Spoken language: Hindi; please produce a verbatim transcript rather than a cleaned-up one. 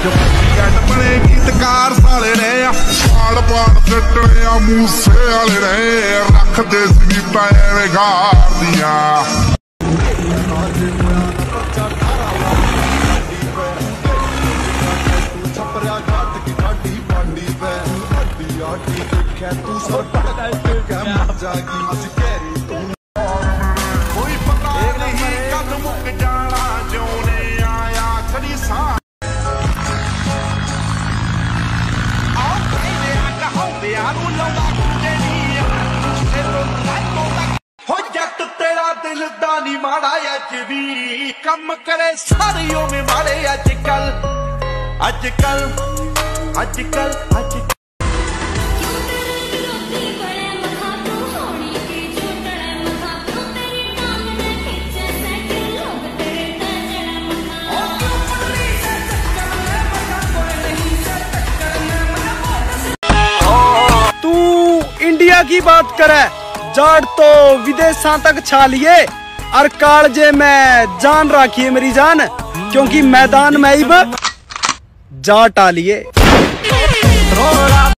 बने गीतकार साले ने पाड़ पाड़ चटने मूसे वाले ने रख दे सी पैर गार दिया कोई पता नहीं कद मुक जाना जो ने आया कदी सा हो जट तेरा दिल दानी माड़ा अज भी कम करे सारियों में माड़े अजकल अजकल अजकल अजकल इंडिया की बात करे जाट तो विदेशा तक छा लिए और कालजे में जान रखिए मेरी जान क्योंकि मैदान में ही जाट आ लिए।